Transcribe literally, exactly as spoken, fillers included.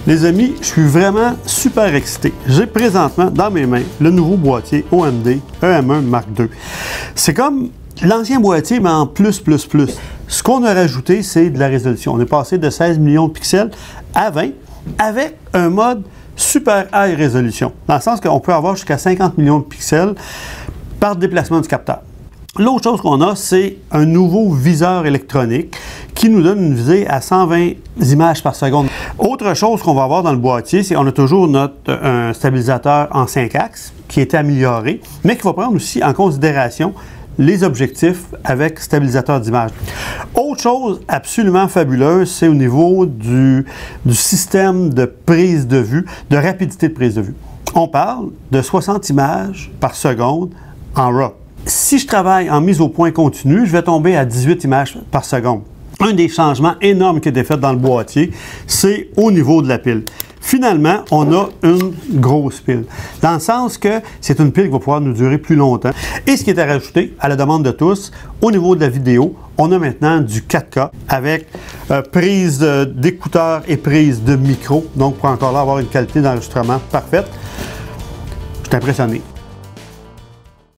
Les amis, je suis vraiment super excité. J'ai présentement dans mes mains le nouveau boîtier O M D E M un Mark deux. C'est comme l'ancien boîtier, mais en plus, plus, plus. Ce qu'on a rajouté, c'est de la résolution. On est passé de seize millions de pixels à vingt avec un mode super high résolution. Dans le sens qu'on peut avoir jusqu'à cinquante millions de pixels par déplacement du capteur. L'autre chose qu'on a, c'est un nouveau viseur électronique qui nous donne une visée à cent vingt images par seconde. Autre chose qu'on va avoir dans le boîtier, c'est qu'on a toujours notre un stabilisateur en cinq axes qui a été amélioré, mais qui va prendre aussi en considération les objectifs avec stabilisateur d'image. Autre chose absolument fabuleuse, c'est au niveau du, du système de prise de vue, de rapidité de prise de vue. On parle de soixante images par seconde en RAW. Si je travaille en mise au point continue, je vais tomber à dix-huit images par seconde. Un des changements énormes qui a été fait dans le boîtier, c'est au niveau de la pile. Finalement, on a une grosse pile, dans le sens que c'est une pile qui va pouvoir nous durer plus longtemps. Et ce qui est à rajouter, à la demande de tous, au niveau de la vidéo, on a maintenant du quatre K avec euh, prise d'écouteurs et prise de micro, donc pour encore là avoir une qualité d'enregistrement parfaite. Je suis impressionné.